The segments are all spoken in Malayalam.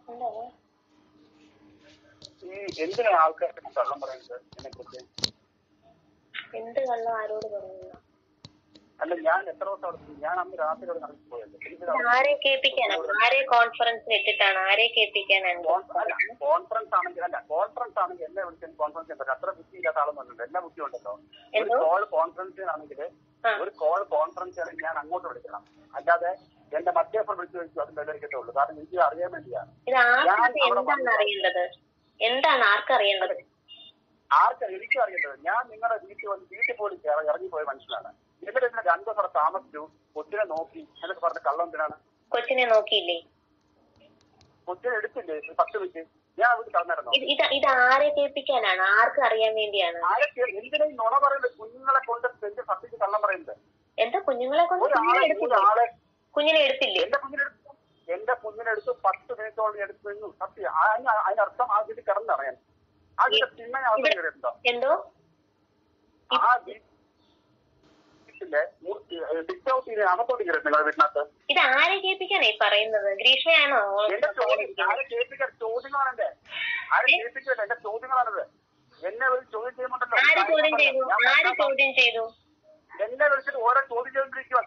ഈ എന്തിനാണ് ആൾക്കാർ കള്ളം പറയുന്നത് എന്നെ കുറിച്ച്? എന്ത് കള്ളം ആരോട് പറയുന്നു? അല്ല, ഞാൻ എത്ര ദിവസം അവിടെ, ഞാൻ അന്ന് രാത്രി അവിടെ നടത്തി പോയത്. ആരെ കേൾപ്പിക്കാനാണ്? ആരെ കോൺഫറൻസ് ഇട്ടിട്ടാണ്? ആരെ കേൾപ്പിക്കാനാണ്? കോൺഫറൻസ് ആണെങ്കിൽ എന്നെ വിളിച്ചാൽ കോൺഫറൻസ് ചെയ്യാൻ പറ്റും. അത്ര ബുദ്ധി ഇല്ലാത്ത ആളൊന്നുമല്ലോ, എല്ലാ ബുദ്ധി ഉണ്ടല്ലോ. ഒരു കോൾ കോൺഫറൻസിനാണെങ്കിൽ ഞാൻ അങ്ങോട്ട് വിളിക്കണം, അല്ലാതെ എന്റെ മറ്റേ ഫോൺ വിളിച്ചു ചോദിച്ചു അത് വെള്ളരിക്കത്തുള്ളൂ. കാരണം എനിക്ക് അറിയാൻ വേണ്ടിയാണ്. എന്താണ് ആർക്കറിയേണ്ടത്? എനിക്കും അറിയേണ്ടത്. ഞാൻ നിങ്ങളുടെ വീട്ടിൽ പോലും ഇറങ്ങിപ്പോയ മനുഷ്യനാണ്. എന്നിട്ട് ഇതിന് 2 ദിവസം താമസിച്ചു. കൊച്ചിനെ നോക്കി എന്നൊക്കെ പറഞ്ഞ കള്ളം എന്തിനാണ്? കൊച്ചിനെ നോക്കിയില്ലേ? കൊച്ചിനെ എടുത്തില്ലേ 10 മിനിറ്റ്? ഞാൻ അവിടെ കളഞ്ഞിരുന്നു. ഇത് ആരെ കേൾപ്പിക്കാനാണ്? ആർക്ക് അറിയാൻ വേണ്ടിയാണ്? എന്തിനാ ഈ നുണ പറയുന്നത്? കുഞ്ഞുങ്ങളെ കൊണ്ട് എന്റെ സത്യത്തിൽ കള്ളം പറയുന്നത് എന്താ? കുഞ്ഞുങ്ങളെ കൊണ്ട് കുഞ്ഞിനെ എടുത്തില്ലേ? എന്റെ കുഞ്ഞിനെടുത്ത് 10 മിനിറ്റോളം എടുത്തു നിന്നു. സത്യം. അതിനർത്ഥം ആ വീട്ടിൽ കിടന്നറിയാൻ അതിന്റെ പിന്നെ എന്തോ ആ വീട്ടിനകത്ത് ഇത് ആരെ കേൾപ്പിക്കാനായി പറയുന്നത്? ഗ്രീഷ്മയാണോ? എന്റെ ചോദ്യങ്ങളാണ് എന്റെ ചോദ്യങ്ങളാണത്. എന്നെ ചോദ്യം ചെയ്യുന്നുണ്ടല്ലോ. ആര് ചോദ്യം ചെയ്തു? എന്നെ വിളിച്ചിട്ട് ഓരോ ചോദ്യം ചെയ്തോണ്ടിരിക്കുക.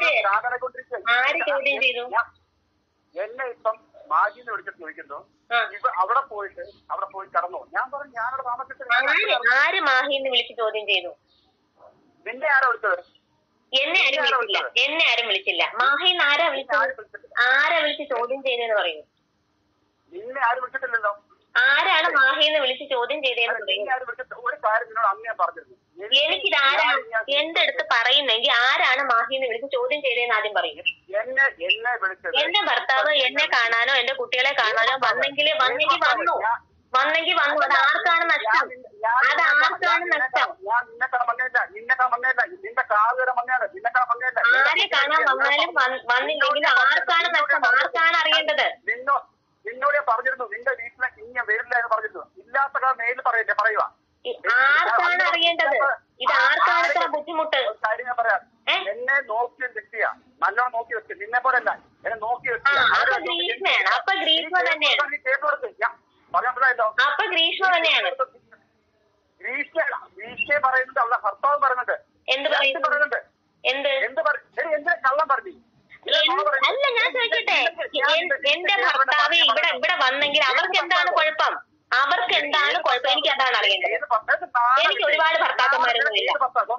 എന്നെ ഇപ്പം മാജിന്ന് വിളിച്ചിട്ട് ചോദിക്കുന്നു, ഇപ്പൊ അവിടെ പോയി കടന്നു. ഞാൻ പറഞ്ഞു ഞാനവിടെ താമസിച്ചിട്ട്. ആര് മാഹിന്ന് വിളിച്ച് ചോദ്യം ചെയ്തു? നിന്നെ ആരാ വിളിച്ചത്? എന്നെ ആരും വിളിച്ചില്ല. മാഹിന്ന് ആരാ വിളിച്ച് ചോദ്യം ചെയ്തെന്ന് പറയൂ. നിന്നെ ആരും വിളിച്ചിട്ടില്ലല്ലോ. ആരാണ് മാഹിന്ന് വിളിച്ച് ചോദ്യം ചെയ്തതെന്ന് പറയൂ. ഒരു കാര്യം നിന്നോട് അന്ന് ഞാൻ പറഞ്ഞിരുന്നു. എനിക്കിത് ആരാണ് എന്റെ അടുത്ത് പറയുന്നെങ്കിൽ ആരാണ് മാഹിന്ന് വിളിച്ച് ചോദ്യം ചെയ്തതെന്ന് ആദ്യം പറയും. എന്റെ ഭർത്താവ് എന്നെ കാണാനോ എന്റെ കുട്ടികളെ കാണാനോ വന്നെങ്കിൽ വന്നു. അത് ആർക്കാണ് നഷ്ടം? അത് ആർക്കാണ് നഷ്ടം? ആരെ കാണാൻ വന്നാലും വന്നില്ലെങ്കിലും ആർക്കാണ് നഷ്ടം? ആർക്കാണ് അറിയേണ്ടത്? നിന്നോട് ഞാൻ പറഞ്ഞിരുന്നു നിന്റെ വീട്ടിലെ ഇങ്ങനെ വരില്ല എന്ന് പറഞ്ഞിരുന്നു. ഇല്ലാത്ത നേരിൽ പറയല്ലേ പറയുക. ആർക്കാണ് അറിയേണ്ടത്? ഇത് ആർക്കാണ് ഇത്ര ബുദ്ധിമുട്ട്? കാര്യം ഞാൻ പറയാം. എന്നെ നോക്കി വ്യക്തിയാ, നല്ലോണം നോക്കി വെച്ച്. നിന്നെ പോലെ അല്ല, എന്നെ നോക്കി വെച്ചാണ്. അപ്പൊ ഗ്രീഷ്മ തന്നെയാണ്. അപ്പൊ ഗ്രീഷ്മ തന്നെയാണ്. ഗ്രീഷ്മയെ പറയുന്നുണ്ട്, അവളുടെ ഭർത്താവ് പറയുന്നുണ്ട്. എന്ത് പറയുന്നുണ്ട്? എന്ത് കള്ളം പറഞ്ഞു? അല്ല, ഞാൻ ചോദിക്കട്ടെ, എന്റെ ഭർത്താവ് ഇവിടെ വന്നെങ്കിൽ അവർക്ക് എന്താണ് കുഴപ്പം? എനിക്ക് അതാണ് അറിയേണ്ടത്. എനിക്ക് ഒരുപാട് ഭർത്താക്കന്മാരൊന്നുമില്ല.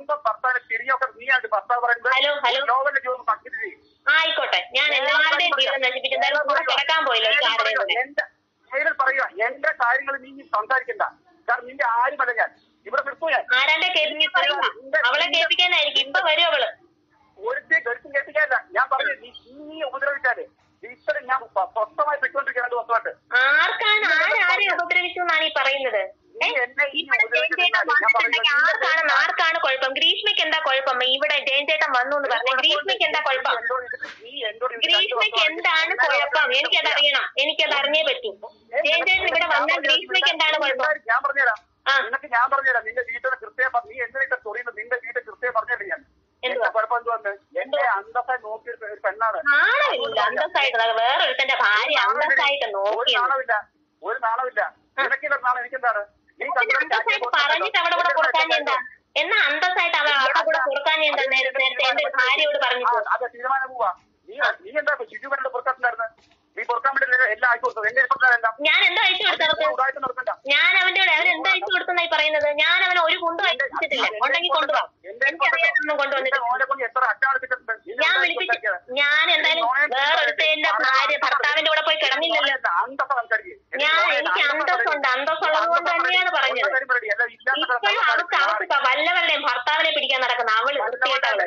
ആയിക്കോട്ടെ, ഞാൻ എല്ലാവരുടെയും ജീവിതം നശിപ്പിച്ച് എന്തായാലും കൂടെ കിടക്കാൻ പോയില്ല. പറയുക എന്റെ കാര്യങ്ങൾ നീ സംസാരിക്കണ്ട. കാരണം നിന്റെ ആരുമല്ല ഞാൻ. ഇവിടെ നിർത്തുക. ആരാന്റെ കേൾപ്പിക്കാൻ പറയുക? അവളെ കേൾപ്പിക്കാനായിരിക്കും. ഇപ്പൊ വരും അവള്. ഒരിക്കലും ഗൾഫും കേൾപ്പിക്കാനില്ല. ഞാൻ പറഞ്ഞു നീ ഉപദ്രവിച്ചാല് ഇത്രയും ഞാൻ സ്വസ്ഥമായി പെട്ടുകൊണ്ടിരിക്കുക 2 ദിവസമായിട്ട്. ആരാരെ ഉപദ്രവിച്ചു എന്നാണ് ഈ പറയുന്നത്? ആർക്കാണ് കുഴപ്പം? ഗ്രീഷ്മയ്ക്ക് എന്താ കുഴപ്പം? ഇവിടെ ജയൻ ചേട്ടൻ വന്നു എന്ന് പറഞ്ഞു. ഗ്രീഷ്മയ്ക്ക് എന്താ കുഴപ്പം? ഗ്രീഷ്മയ്ക്ക് എന്താണ് കുഴപ്പം? എനിക്കതറിയണം. എനിക്കത് അറിഞ്ഞേ പറ്റൂ. ജയൻ ചേട്ടൻ ഇവിടെ വന്നാൽ ഗ്രീഷ്മയ്ക്ക് എന്താണ് കുഴപ്പം? ഞാൻ പറഞ്ഞുതരാം. ഞാൻ പറഞ്ഞുതരാം. നിന്റെ വീട്ടിലെ കൃത്യം നീ എന്തിനാ ചൊറിയുന്നത്? നിന്റെ വീട്ടിൽ കൃത്യം പറഞ്ഞല്ലേ ഞാൻ. കുഴപ്പം എന്തുവന്ന്? എന്നെ അന്തസ്സായി നോക്കിയ ഒരു പെണ്ണാണ്. അന്തസ്സായിട്ട് വേറൊരുത്തന്റെ ഭാര്യ അന്തസ്സായിട്ട് നോക്കി. ഒരു നാണമില്ല. നിനക്കില്ല നാളെ എനിക്കെന്താണ്? പറഞ്ഞിട്ട് അവിടെ കൂടെ കൊടുക്കാൻ എന്താ? എന്നാ അന്തസ്സായിട്ട് അവിടെ കൂടെ കൊടുക്കാൻ എന്താ? നേരത്തെ എന്റെ ഭാര്യയോട് പറഞ്ഞിട്ട് അത് തീരുമാനം പോവാ. നീ എന്താ ശുചിപരന്റെ പുറത്താറുണ്ടായിരുന്നു? നീ പുറക്കാൻ വേണ്ടി എല്ലാം അയച്ചു കൊടുത്തത്. എന്റെ ഞാൻ എന്താ അയച്ചു കൊടുത്തത്? ഞാൻ അവന്റെ അവരെന്താ അയച്ചു കൊടുത്തെന്നായി പറയുന്നത്? ഞാൻ അവനെ ഒരു കുണ്ടും അയച്ചിട്ടില്ല. ഉണ്ടെങ്കിൽ കൊണ്ടുപോകാം. എനിക്കറിയാതൊന്നും കൊണ്ടുവന്നിട്ട് ഞാൻ എന്തായാലും വേറൊരുത്തന്റെ ഭർത്താവിന്റെ കൂടെ പോയി കിടന്നില്ലല്ലോ. എനിക്ക് അന്തസ്സുണ്ട്. അന്തസ്സുള്ളത് കൊണ്ട് തന്നെയാണ് പറഞ്ഞത്. ഇപ്പോഴും അവർക്ക് വല്ലവരുടെയും ഭർത്താവിനെ പിടിക്കാൻ നടക്കുന്ന അവള് വൃത്തികെട്ടവള്.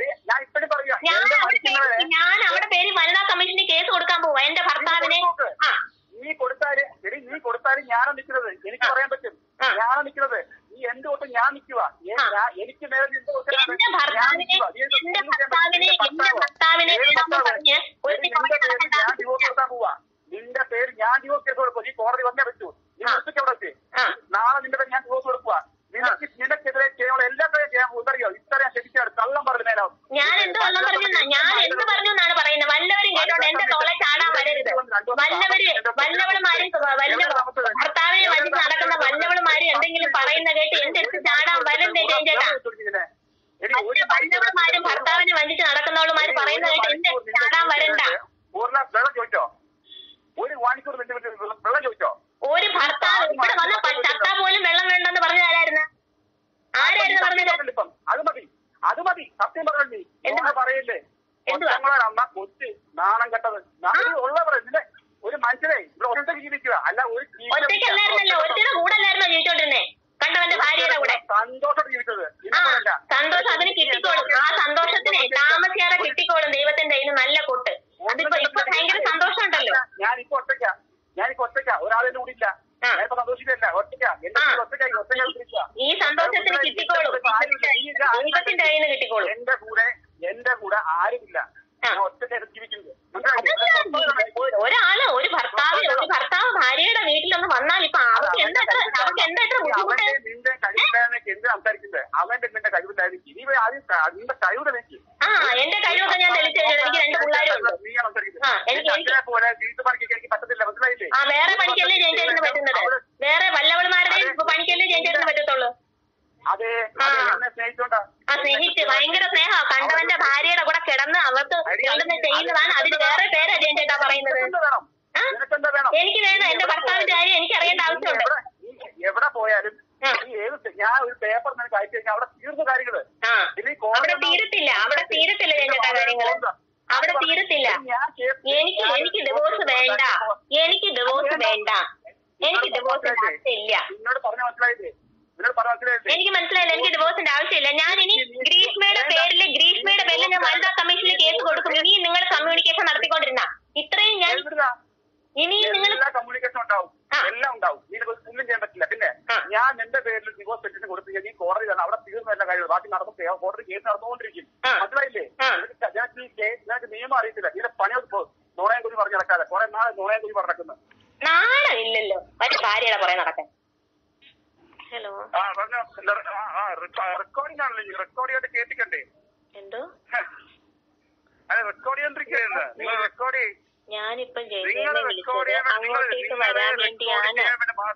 ഞാൻ അവിടെ പേര് വനിതാ കമ്മീഷന് കേസ് കൊടുക്കാൻ പോവാ എന്റെ ഭർത്താവിനെ. നീ കൊടുത്താലും ഞാനാ നിൽക്കുന്നത്. എനിക്ക് പറയാൻ പറ്റും. ഞാനാ നിൽക്കുന്നത്. നീ എന്തുകൊണ്ട് ഞാൻ നിൽക്കുക? എനിക്ക് എന്റെ ഭർത്താവിനെ ഞാൻ ഡിവോഴ്സ് കൊടുക്കാൻ പോവാ. നിന്റെ പേര് ഞാൻ ഡിവോഴ്സ് കേസ് കൊടുക്കും. നീ കോടതി വന്നേ പറ്റൂ. നീ അവിടെ വെച്ച് നാളെ നിന്റെ പേര് ഞാൻ ഡിവോഴ്സ് കൊടുക്കുക. നിനക്കെതിരെ ചെയ്യാനുള്ള എല്ലാ കാര്യം ചെയ്യാൻ ഉതറിയോ? ഇത്രയും ശരിക്കാണ് കള്ളം പറഞ്ഞു നേരാവും. ഞാൻ എന്ത് കള്ളം പറഞ്ഞു? ഞാൻ എന്ത് പറഞ്ഞു എന്നാണ് പറയുന്നത്? വല്ലവരും കേട്ടോണ്ട് എന്റെ തോളെ ചാടാൻ വരരുത്. വല്ലവളുമാരും ഭർത്താവിനെ വഞ്ചിച്ച് നടക്കുന്ന വല്ലവളുമാരും എന്തെങ്കിലും പറയുന്ന കേട്ട് എന്റെ അടുത്ത് ചാടാൻ വരണ്ടേ ചേട്ടാ? വല്ലവളുമാരും ഭർത്താവിനെ വഞ്ചിച്ച് നടക്കുന്നവളുമാര് പറയുന്ന കേട്ട് എന്റെ അടുത്ത് ചാടാൻ വരണ്ട. ഒരു ഭർത്താവ് ഇവിടെ വന്ന ചത്താ പോലും വെള്ളം വേണ്ടെന്ന് പറഞ്ഞു തരായിരുന്നു. ആരായിരുന്നു പറഞ്ഞത്? അത് മതി സത്യം പറഞ്ഞു പറയല്ലേ. കൊച്ചു നാണം കെട്ടത് ഉള്ളവർ ഒരു മനുഷ്യനെ ഇവിടെ ഒറ്റയ്ക്ക് ജീവിക്കുക അല്ല. ഒറ്റയ്ക്കല്ലായിരുന്നല്ലോ, ഒറ്റയുടെ കൂടെ അല്ലായിരുന്നോ ജീവിച്ചോണ്ടിരുന്നേ? കണ്ടവന്റെ ഭാര്യയുടെ കൂടെ സന്തോഷം ജീവിച്ചത്. സന്തോഷം അതിന് കിട്ടിക്കോളും. ആ സന്തോഷത്തിന് താമസിയാതെ കിട്ടിക്കോളും ദൈവത്തിന്റെ കയ്യിൽ നല്ല കൊട്ട്. അതിപ്പോ ഭയങ്കര സന്തോഷം ഉണ്ടല്ലോ. ഞാനിപ്പോ ഒറ്റയ്ക്ക ഒരാളെന്നെ കൂടിയില്ല. ഞാനിപ്പോ സന്തോഷിക്കല്ല, ഒറ്റയ്ക്ക. ഈ സന്തോഷത്തിന് കിട്ടിക്കോളും, ദൈവത്തിന്റെ കയ്യിൽ നിന്ന് കിട്ടിക്കോളും. എന്റെ കൂടെ ആരുമില്ല, ഒറ്റയ്ക്ക് ജീവിക്കുന്നത്. ഒരു ഭർത്താവ് ഭാര്യയുടെ വീട്ടിലൊന്ന് വന്നാൽ ഇപ്പൊ അവർക്ക് എന്താ ബുദ്ധിമുട്ട്? നിന്റെ കഴിവില്ലായ്മയ്ക്ക് എന്ത് സംസാരിക്കുന്നത്? അവന്റെ നിന്റെ കഴിവില്ലായ്മയ്ക്ക് ഇനി നിന്റെ കഴിവ് തെളിയിക്കും. എന്റെ കഴിവൊക്കെ ഞാൻ തെളിച്ചു. എനിക്ക് 2 പിള്ളേരുണ്ട്. പോലെ വീട്ടുപണിക്ക് എനിക്ക് പറ്റത്തില്ല, മനസ്സിലായില്ലേ? വേറെ പണിക്കല്ലേ ചേഞ്ചേരിന് പറ്റുന്നത്? വേറെ വല്ലവളുമാരുടെയും പണിക്കല്ലേ ചേഞ്ചേരിന് പറ്റത്തുള്ളൂ. അതെ, സ്നേഹിച്ച് ഭയങ്കര സ്നേഹ. കണ്ടവന്റെ ഭാര്യയുടെ കൂടെ കിടന്ന് അവർക്ക് ചെയ്യുന്നതാണ്. അതിന് വേറെ പേരാ ചേട്ടാ പറയുന്നത്. എനിക്ക് വേണം എന്റെ ഭർത്താവിന്റെ കാര്യം എനിക്ക് അറിയേണ്ട ആവശ്യമുണ്ട്. എവിടെ പോയാലും ഞാൻ ഒരു പേപ്പർ നിനക്ക് അയച്ചു കഴിഞ്ഞാൽ അവിടെ തീർന്ന കാര്യങ്ങള് അവിടെ തീരത്തില്ല ചേട്ടാ കാര്യങ്ങള്. അവിടെ തീരത്തില്ല. എനിക്ക് ഡിവോഴ്സ് വേണ്ട. എനിക്ക് ഡിവോഴ്സ് ആവശ്യമില്ല. എനിക്ക് മനസ്സിലായില്ല. എനിക്ക് ഡിവോഴ്സിന്റെ ആവശ്യമില്ല. ഞാൻ ഇനി ഗ്രീഷ്മയുടെ പേരിൽ ഞാൻ വനിതാ കമ്മീഷനിൽ കേസ് കൊടുക്കും. ഇനി നിങ്ങൾ കമ്മ്യൂണിക്കേഷൻ നടത്തിക്കൊണ്ടിരുന്ന ഇത്രയും ഞാൻ ഇനിയും നിങ്ങൾ കമ്മ്യൂണിക്കേഷൻ ഉണ്ടാവും, എല്ലാം ഉണ്ടാവും. നിങ്ങൾക്ക് ഒന്നും ചെയ്യാൻ പറ്റില്ല. പിന്നെ ഞാൻ എന്റെ പേരിൽ ഡിവോഴ്സ് പെറ്റീഷൻ കൊടുത്തു കഴിഞ്ഞാൽ കോടതി തന്നെ അവിടെ തീർന്നല്ല കഴിയുള്ളൂ. ബാക്കി നടന്നു കോടതി കേസ് നടന്നുകൊണ്ടിരിക്കും. മനസ്സിലായില്ലേ? ഞങ്ങൾക്ക് നിയമം അറിയത്തില്ല. ഇതിന്റെ പണി നോണയെ കുറിച്ച് പറഞ്ഞു നടക്കാതെ കുറെ നാളെ നോണയെ കുറിച്ച് പറഞ്ഞു നടക്കുന്നത്. നാണമില്ലല്ലോ മറ്റു ഭാര്യയുടെ കുറെ നടക്കാൻ. ഹലോ, റെക്കോർഡിംഗ് ആണല്ലോ, റെക്കോർഡ് ചെയ്തിട്ട് കേട്ടിക്കണ്ടേ? എന്തോ അതെ, റെക്കോർഡ് ചെയ്തോണ്ടിരിക്കുകയായിരുന്നു. നിങ്ങൾ റെക്കോർഡ് ചെയ്യും. ഞാനിപ്പം അങ്ങോട്ടേക്ക് വരാൻ വേണ്ടിയാണ്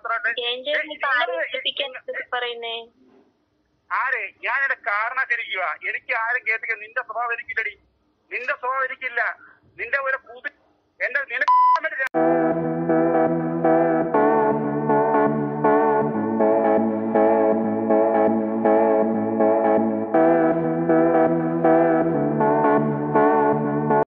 പറയുന്നേ. ആരെ ഞാൻ എന്റെ കാരണത്തിരിക്കുക. എനിക്ക് ആരും കേൾപ്പിക്കുക. നിന്റെ സ്വഭാവം എനിക്കില്ലടി. നിന്റെ സ്വഭാവം എനിക്കില്ല. നിന്റെ ഒരു എന്റെ നിനക്ക്